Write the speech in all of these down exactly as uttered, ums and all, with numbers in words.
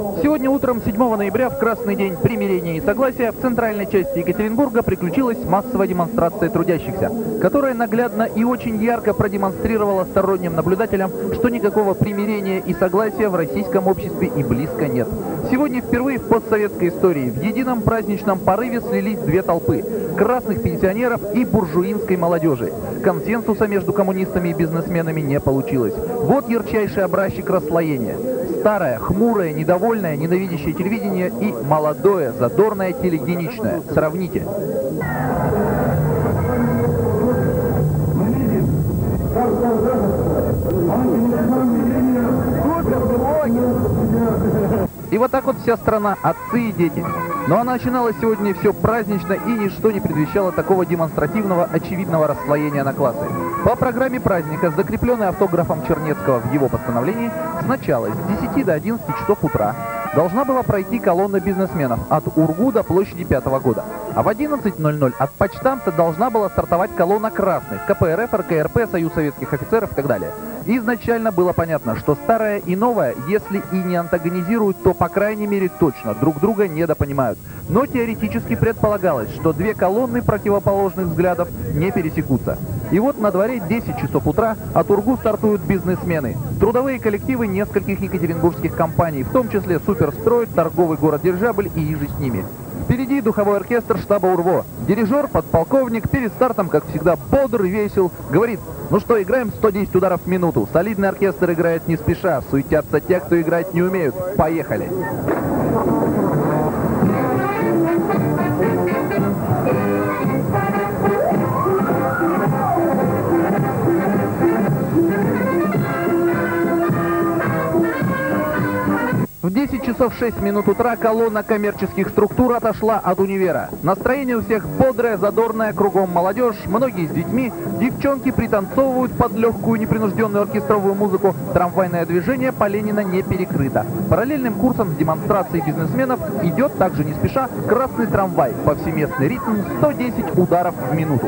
Сегодня утром седьмого ноября, в Красный день примирения и согласия, в центральной части Екатеринбурга приключилась массовая демонстрация трудящихся, которая наглядно и очень ярко продемонстрировала сторонним наблюдателям, что никакого примирения и согласия в российском обществе и близко нет. Сегодня впервые в постсоветской истории в едином праздничном порыве слились две толпы – красных пенсионеров и буржуинской молодежи. Консенсуса между коммунистами и бизнесменами не получилось. Вот ярчайший образчик расслоения. Старое, хмурое, недовольное, ненавидящее телевидение и молодое, задорное, телегеничное. Сравните. И вот так вот вся страна, отцы и дети. Но она начиналась сегодня все празднично, и ничто не предвещало такого демонстративного, очевидного расслоения на классы. По программе праздника, закрепленной автографом Чернецкого в его постановлении, сначала с десяти до одиннадцати часов утра должна была пройти колонна бизнесменов от УРГУ до площади пятого года. А в одиннадцать ноль ноль от почтамта должна была стартовать колонна красных, КПРФ, РКРП, Союз советских офицеров и так далее. Изначально было понятно, что старое и новое, если и не антагонизируют, то по крайней мере точно друг друга недопонимают. Но теоретически предполагалось, что две колонны противоположных взглядов не пересекутся. И вот на дворе десять часов утра от УРГУ стартуют бизнесмены. Трудовые коллективы нескольких екатеринбургских компаний, в том числе Суперстрой, торговый город Дирижабль и иже с ними. Впереди духовой оркестр штаба УРВО. Дирижер, подполковник, перед стартом, как всегда, бодр, весел, говорит: ну что, играем сто десять ударов в минуту. Солидный оркестр играет не спеша, суетятся те, кто играть не умеют. Поехали! В десять часов шесть минут утра колонна коммерческих структур отошла от универа. Настроение у всех бодрое, задорное, кругом молодежь, многие с детьми, девчонки пританцовывают под легкую непринужденную оркестровую музыку, трамвайное движение по Ленина не перекрыто. Параллельным курсом с демонстрацией бизнесменов идет также не спеша красный трамвай, повсеместный ритм сто десять ударов в минуту.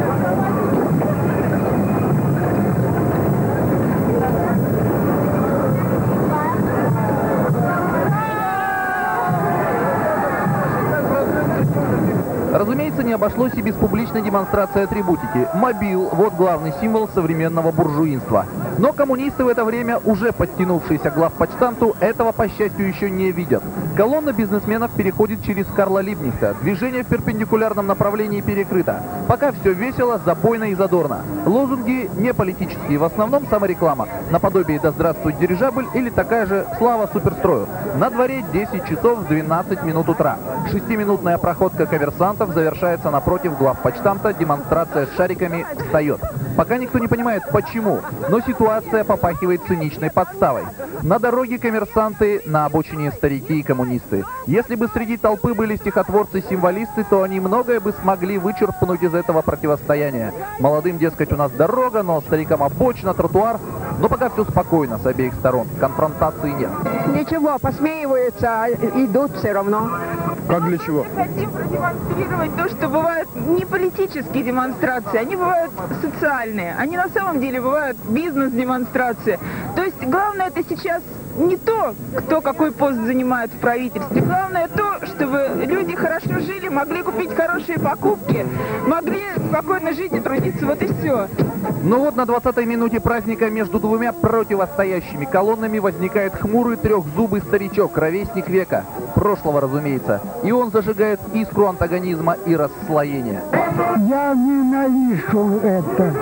Разумеется, не обошлось и без публичной демонстрации атрибутики. Мобил – вот главный символ современного буржуинства. Но коммунисты в это время, уже подтянувшиеся к главпочтамту, этого, по счастью, еще не видят. Колонна бизнесменов переходит через Карла Либкнехта. Движение в перпендикулярном направлении перекрыто. Пока все весело, забойно и задорно. Лозунги не политические, в основном самореклама. Наподобие «Да здравствует дирижабль» или такая же «Слава суперстрою». На дворе десять часов двенадцать минут утра. Шестиминутная проходка коммерсантов завершается напротив главпочтамта, демонстрация с шариками встает. Пока никто не понимает, почему, но ситуация попахивает циничной подставой. На дороге коммерсанты, на обочине старики и коммунисты. Если бы среди толпы были стихотворцы-символисты, то они многое бы смогли вычерпнуть из этого противостояния. Молодым, дескать, у нас дорога, но старикам обочина, тротуар. Но пока все спокойно с обеих сторон, конфронтации нет. Ничего, посмеиваются, а идут все равно. Как для чего? Мы хотим продемонстрировать то, что бывают не политические демонстрации, они бывают социальные. Они на самом деле бывают бизнес-демонстрации. То есть главное это сейчас не то, кто какой пост занимает в правительстве. Главное то, чтобы люди хорошо жили, могли купить хорошие покупки, могли спокойно жить и трудиться. Вот и все. Ну вот на двадцатой минуте праздника между двумя противостоящими колоннами возникает хмурый трехзубый старичок, ровесник века. Прошлого, разумеется. И он зажигает искру антагонизма и расслоения. Я ненавижу это.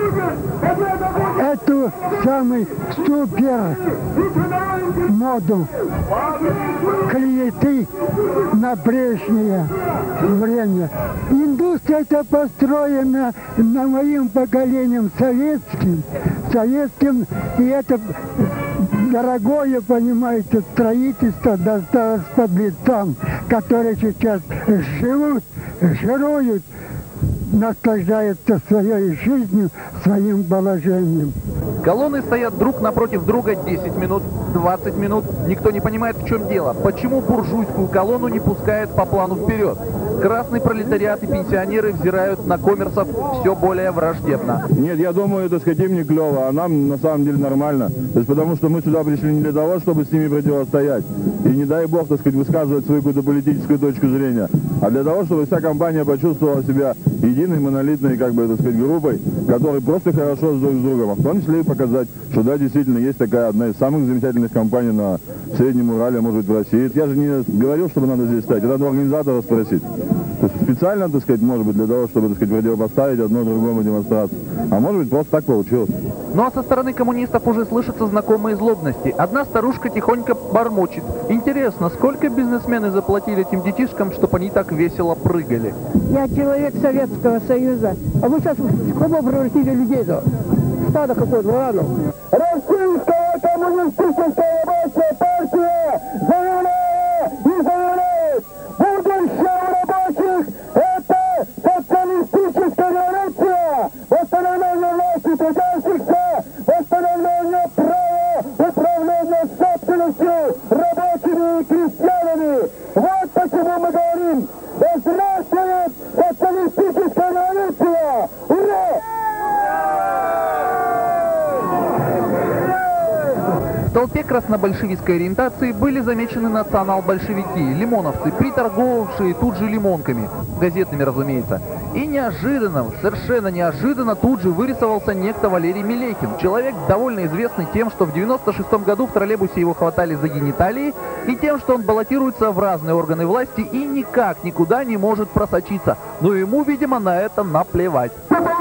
Эту самый супер моду клеветы на прежнее время. Индустрия это построена на моим поколением советским, советским, и это дорогое, понимаете, строительство досталось подлецам, которые сейчас живут, жируют, наслаждаются своей жизнью, своим положением. Колонны стоят друг напротив друга десять минут, двадцать минут. Никто не понимает, в чем дело. Почему буржуйскую колонну не пускает по плану вперед? Красный пролетариат и пенсионеры взирают на коммерсов все более враждебно. Нет, я думаю, это, сказать, им не клево, а нам на самом деле нормально. То есть потому что мы сюда пришли не для того, чтобы с ними противостоять. И не дай бог, так сказать, высказывать свою какую-то политическую точку зрения. А для того, чтобы вся компания почувствовала себя единой, монолитной, как бы, так сказать, группой, которой просто хорошо друг с другом. А в том числе и показать, что да, действительно, есть такая одна из самых замечательных компаний на Среднем Урале, может быть, в России. Я же не говорил, чтобы надо здесь стать. Это надо у организатора спросить. То есть специально, так сказать, может быть, для того, чтобы, так сказать, противопоставить одно другому демонстрацию. А может быть, просто так получилось. Ну а со стороны коммунистов уже слышатся знакомые злобности. Одна старушка тихонько бормочет. Интересно, сколько бизнесмены заплатили этим детишкам, чтобы они так весело прыгали? Я человек Советского Союза. А вы сейчас в кого превратили людей-то? Стадо какое-то, ну ладно. Российская коммунистическая рабочая партия заявляет и заявляет, будущее рабочих – это социалистическая революция, восстановление власти трудящихся, восстановление права управления собственностью рабочими и крестьянами. Вот почему мы говорим, да здравствует социалистическая революция! Ура! В толпе краснобольшевистской ориентации были замечены национал-большевики, лимоновцы, приторговавшие тут же лимонками, газетными, разумеется. И неожиданно, совершенно неожиданно, тут же вырисовался некто Валерий Мелехин. Человек, довольно известный тем, что в девяносто шестом году в троллейбусе его хватали за гениталии, и тем, что он баллотируется в разные органы власти и никак никуда не может просочиться. Но ему, видимо, на это наплевать.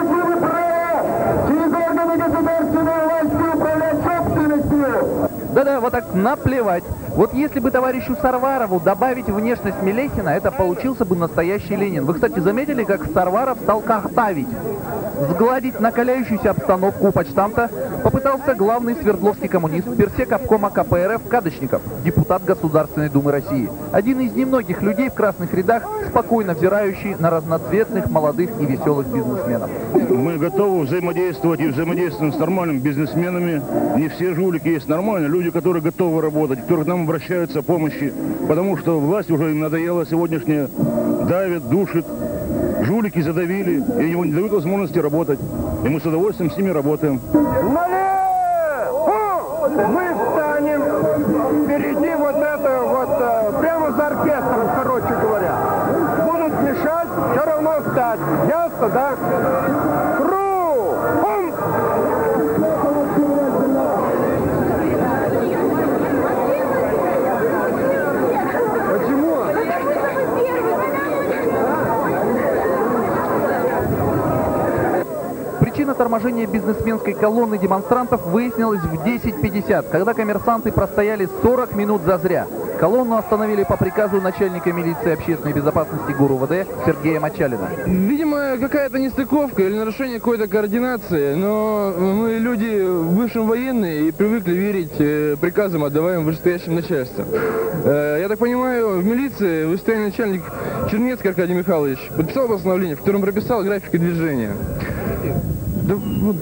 Да-да, вот так наплевать. Вот если бы товарищу Сарварову добавить внешность Мелехина, это получился бы настоящий Ленин. Вы, кстати, заметили, как Сарваров стал картавить? Сгладить накаляющуюся обстановку у почтамта попытался главный свердловский коммунист, персек обкома ка пэ эр эф Кадочников, депутат Государственной Думы России. Один из немногих людей в красных рядах, спокойно взирающий на разноцветных, молодых и веселых бизнесменов. Мы готовы взаимодействовать и взаимодействуем с нормальными бизнесменами. Не все жулики есть нормальные. Люди, которые готовы работать, которые к нам обращаются о помощи. Потому что власть уже им надоела сегодняшняя, давит, душит. Жулики задавили, и ему не дают возможности работать. И мы с удовольствием с ними работаем. Мы встанем впереди вот это вот, прямо за оркестром, короче говоря. Будут мешать, все равно встать. Ясно, да? Кругом! Почему? Причина торможения бизнесменской колонны демонстрантов выяснилась в десять пятьдесят, когда коммерсанты простояли сорок минут зазря. Колонну остановили по приказу начальника милиции общественной безопасности ГУР-УВД Сергея Мочалина. Видимо, какая-то нестыковка или нарушение какой-то координации, но мы люди в бывшем военные и привыкли верить э, приказам, отдаваемым вышестоящим начальством. Э, я так понимаю, в милиции вышестоящий начальник Чернецкий Аркадий Михайлович подписал постановление, в котором прописал графики движения. Да, вот.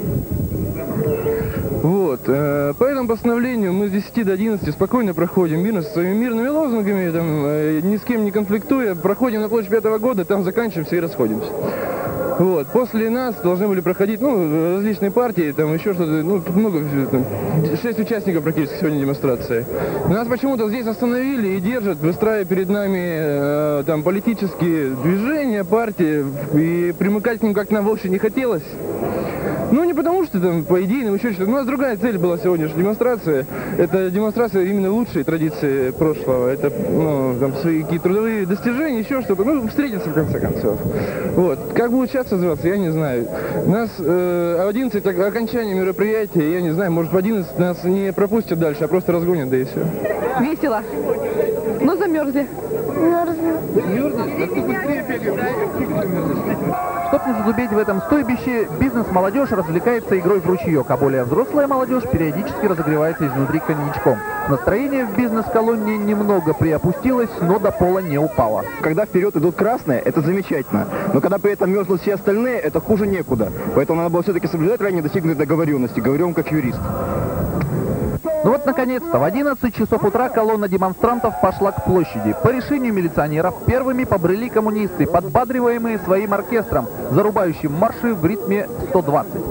Вот, э, по этому постановлению мы с десяти до одиннадцати спокойно проходим мирно, со своими мирными лозунгами, там, э, ни с кем не конфликтуя, проходим на площадь пятого года, там заканчиваемся и расходимся. Вот, после нас должны были проходить, ну, различные партии, там еще что-то, ну, тут много, там, шесть участников практически сегодня демонстрации. Нас почему-то здесь остановили и держат, выстраивая перед нами, э, там, политические движения, партии, и примыкать к ним как нам вовсе не хотелось. Ну, не потому что там по идейным еще что-то. У нас другая цель была сегодняшняя демонстрация. Это демонстрация именно лучшей традиции прошлого. Это, ну, там, свои какие-то трудовые достижения, еще что-то. Ну, встретиться в конце концов. Вот. Как будет сейчас называться, я не знаю. Нас э, в одиннадцать окончание мероприятия, я не знаю, может в одиннадцать нас не пропустят дальше, а просто разгонят, да и все. Весело. Ну, замерзли. Чтоб не задубеть в этом стойбище, бизнес-молодежь развлекается игрой в ручеек, а более взрослая молодежь периодически разогревается изнутри коньячком. Настроение в бизнес-колонне немного приопустилось, но до пола не упало. Когда вперед идут красные, это замечательно. Но когда при этом мерзнут все остальные, это хуже некуда. Поэтому надо было все-таки соблюдать ранее достигнутые договоренности. Говорю вам как юрист. Ну вот, наконец-то, в одиннадцать часов утра колонна демонстрантов пошла к площади. По решению милиционеров первыми побрели коммунисты, подбадриваемые своим оркестром, зарубающим марши в ритме сто двадцать.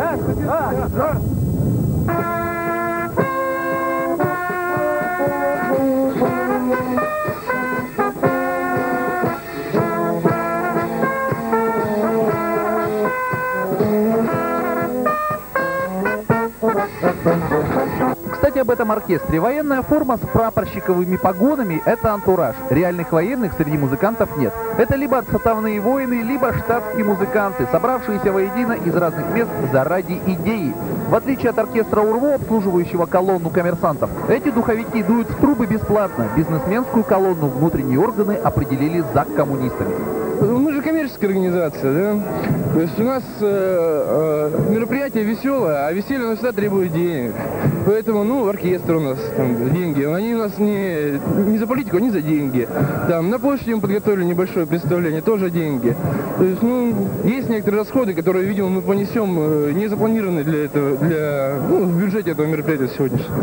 Кстати, об этом оркестре. Военная форма с прапорщиковыми погонами – это антураж. Реальных военных среди музыкантов нет. Это либо отставные воины, либо штатские музыканты, собравшиеся воедино из разных мест заради идеи. В отличие от оркестра УРВО, обслуживающего колонну коммерсантов, эти духовики дуют в трубы бесплатно. Бизнесменскую колонну внутренние органы определили за коммунистами. Мы же коммерческая организация, да? То есть у нас э, э, мероприятие веселое, а веселье у нас всегда требует денег. Поэтому, ну, оркестр у нас, там, деньги, они у нас не, не за политику, они за деньги. Там, на площади мы подготовили небольшое представление, тоже деньги. То есть, ну, есть некоторые расходы, которые, видимо, мы понесем, э, не запланированные для этого, для, ну, в бюджете этого мероприятия сегодняшнего.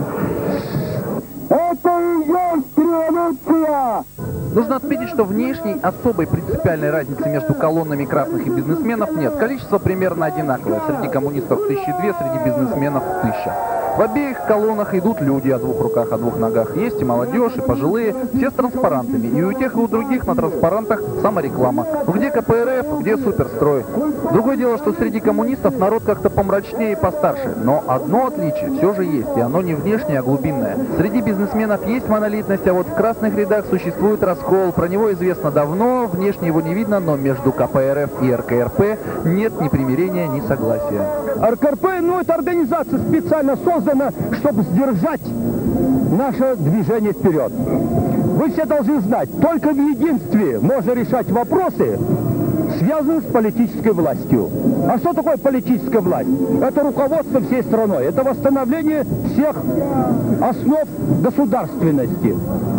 Это и есть революция! Нужно отметить, что внешней особой принципиальной разницы между колоннами красных и бизнесменов нет. Количество примерно одинаковое. Среди коммунистов тысячи две, среди бизнесменов тысяча. В обеих колоннах идут люди о двух руках, о двух ногах. Есть и молодежь, и пожилые, все с транспарантами. И у тех, и у других на транспарантах самореклама. Ну где ка пэ эр эф, где суперстрой. Другое дело, что среди коммунистов народ как-то помрачнее и постарше. Но одно отличие все же есть, и оно не внешнее, а глубинное. Среди бизнесменов есть монолитность, а вот в красных рядах существует раскол. Про него известно давно, внешне его не видно, но между ка пэ эр эф и эр ка эр пэ нет ни примирения, ни согласия. эр ка эр пэ, ну, это организация специально создана, чтобы сдержать наше движение вперед. Вы все должны знать, только в единстве можно решать вопросы, связанные с политической властью. А что такое политическая власть? Это руководство всей страной, это восстановление всех основ государственности.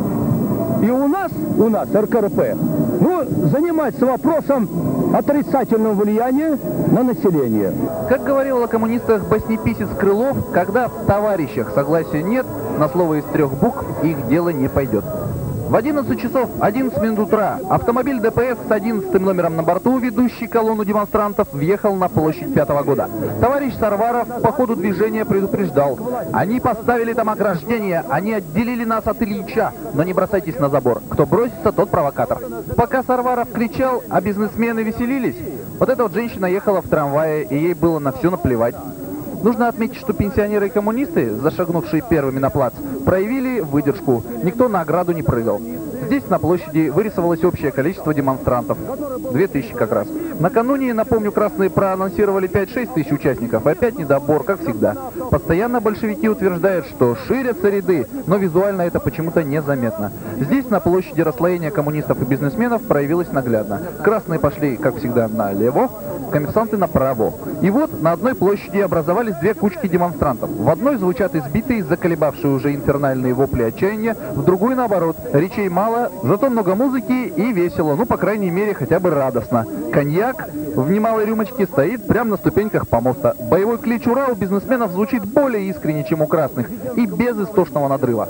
И у нас, у нас, эр ка эр пэ, ну, занимается вопросом отрицательного влияния на население. Как говорил о коммунистах баснеписец Крылов, когда в товарищах согласия нет, на слово из трех букв их дело не пойдет. В одиннадцать часов одиннадцать минут утра автомобиль дэ пэ эс с одиннадцатым номером на борту, ведущий колонну демонстрантов, въехал на площадь пятого года. Товарищ Сарваров по ходу движения предупреждал: они поставили там ограждение, они отделили нас от Ильича, но не бросайтесь на забор. Кто бросится, тот провокатор. Пока Сарваров кричал, а бизнесмены веселились, вот эта вот женщина ехала в трамвае, и ей было на все наплевать. Нужно отметить, что пенсионеры и коммунисты, зашагнувшие первыми на плац, проявили выдержку. Никто на ограду не прыгал. Здесь на площади вырисовалось общее количество демонстрантов. Две тысячи как раз. Накануне, напомню, красные проанонсировали пять-шесть тысяч участников. Опять недобор, как всегда. Постоянно большевики утверждают, что ширятся ряды, но визуально это почему-то незаметно. Здесь на площади расслоение коммунистов и бизнесменов проявилось наглядно. Красные пошли, как всегда, налево, коммерсанты направо. И вот на одной площади образовались две кучки демонстрантов. В одной звучат избитые, заколебавшие уже инфернальные вопли отчаяния, в другой, наоборот, речей мало, зато много музыки и весело, ну, по крайней мере, хотя бы радостно. Коньяк в немалой рюмочке стоит прямо на ступеньках помоста. Боевой клич «Ура» у бизнесменов звучит более искренне, чем у красных, и без истошного надрыва.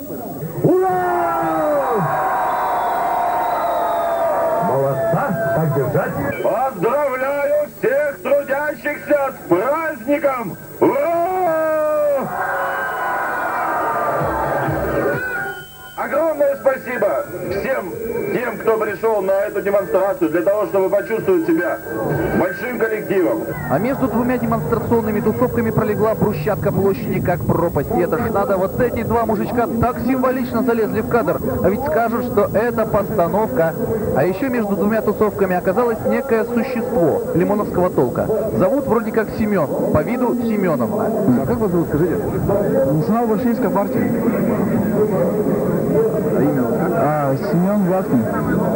Ура! Молодца, так держать. Поздравляю всех трудящихся с праздником! Ура! Огромное спасибо всем тем, кто пришел на эту демонстрацию для того, чтобы почувствовать себя большим коллективом. А между двумя демонстрационными тусовками пролегла брусчатка площади как пропасть. И это ж надо, вот эти два мужичка так символично залезли в кадр. А ведь скажут, что это постановка. А еще между двумя тусовками оказалось некое существо лимоновского толка. Зовут вроде как Семен, по виду Семеновна. А как вас зовут, скажите? Национал-большевистская партия. А имя вот как? А, Семен Ваткин.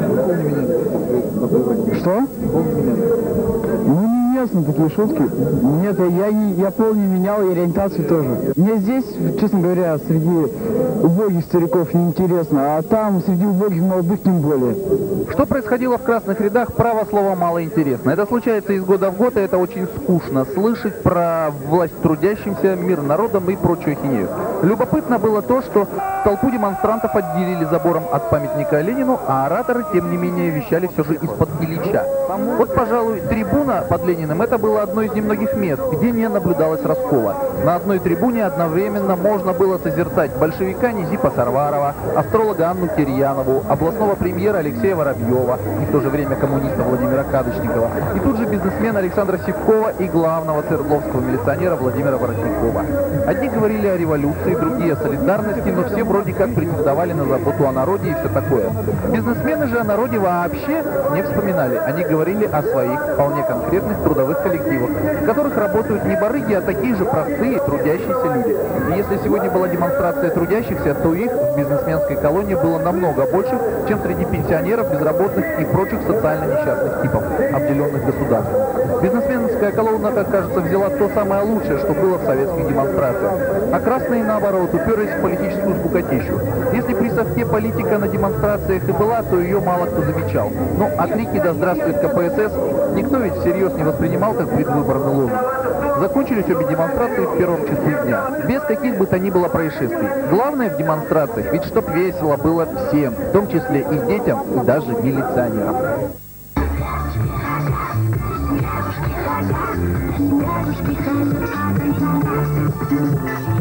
Что? Ну, не ясно такие шутки. Нет, я, не, я пол не менял, и ориентацию тоже. Мне здесь, честно говоря, среди убогих стариков неинтересно, а там среди убогих молодых тем более. Что происходило в красных рядах, право слова мало интересно. Это случается из года в год, и это очень скучно слышать про власть трудящимся, мир народом и прочую хинею. Любопытно было то, что толпу демонстрантов отделили забором от памятника Ленину, а ораторы, тем не менее, вещали все же из-под Ильича. Вот, пожалуй, трибуна под Лениным — это было одно из немногих мест, где не наблюдалось раскола. На одной трибуне одновременно можно было созерцать большевика Низипа Сарварова, астролога Анну Кирьянову, областного премьера Алексея Воробьева и в то же время коммуниста Владимира Кадочникова, и тут же бизнесмена Александра Сивкова и главного свердловского милиционера Владимира Воротникова. Одни говорили о революции, другие о солидарности, но все вроде как претендовали на заботу о народе и все такое. Бизнесмены же о народе вообще не вспоминали. Они говорили о своих вполне конкретных трудовых коллективах, в которых работают не барыги, а такие же простые трудящиеся люди. И если сегодня была демонстрация трудящихся, то их в бизнесменской колонии было намного больше, чем среди пенсионеров, безработных и прочих социально несчастных типов, обделенных государством. Бизнесменская колонна, как кажется, взяла то самое лучшее, что было в советских демонстрациях. А красные, наоборот, уперлись в политическую скукотищу. Если при совке политика на демонстрациях и была, то ее мало кто замечал. Ну, а крики «Да здравствует ка пэ эс эс» никто ведь всерьез не воспринимал как предвыборный лозунг. Закончились обе демонстрации в первом часу дня, без каких бы то ни было происшествий. Главное в демонстрациях, ведь чтоб весело было всем, в том числе и детям, и даже милиционерам. Because